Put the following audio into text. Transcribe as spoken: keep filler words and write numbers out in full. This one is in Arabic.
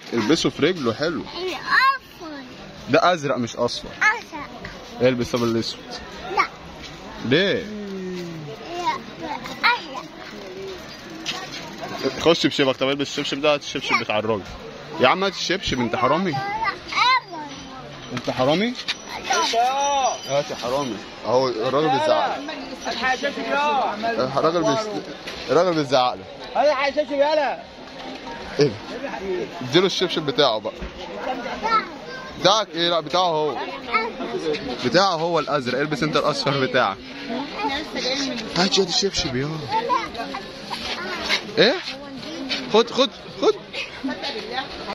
البسه في رجله حلو. الأصفر ده ازرق مش اصفر. أزرق. البس طب الاسود. لا. ليه؟ أزرق. خش بشبك. طب البس الشبشب ده. هات الشبشب بتاع الراجل. يا عم هات الشبشب. انت حرامي. انت حرامي؟ هات يا حرامي. اهو الراجل بيزعق له. الراجل بيز... الراجل بيزعق له. هذا حشاشب يالا. ايه ده؟ اديله الشبشب بتاعه بقى. بتاعك ايه؟ لا بتاعه هو. بتاعه هو الازرق. البس انت الاصفر بتاعك. هات يا الشبشب يلا. ايه؟ خد خد خد.